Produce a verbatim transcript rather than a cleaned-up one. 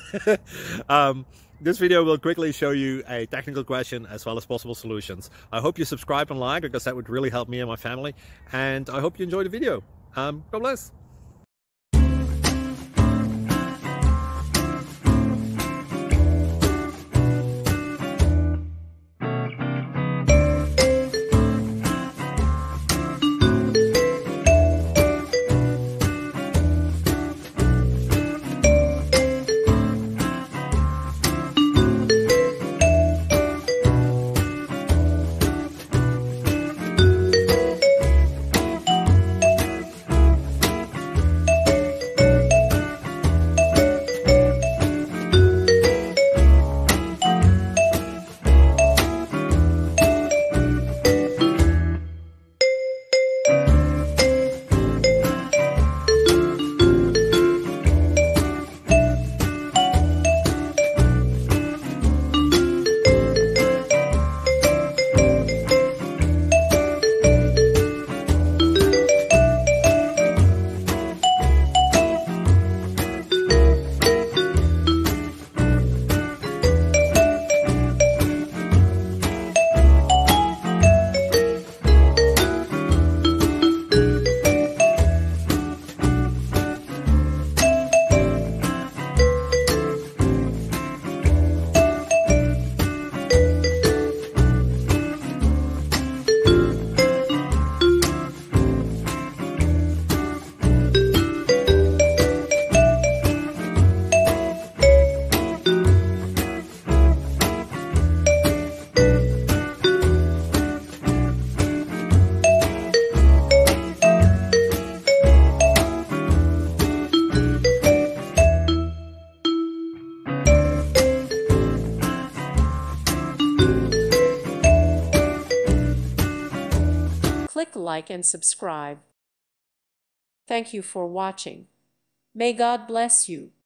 um, this video will quickly show you a technical question as well as possible solutions. I hope you subscribe and like, because that would really help me and my family. And I hope you enjoy the video. Um, God bless. Click like and subscribe. Thank you for watching. May God bless you.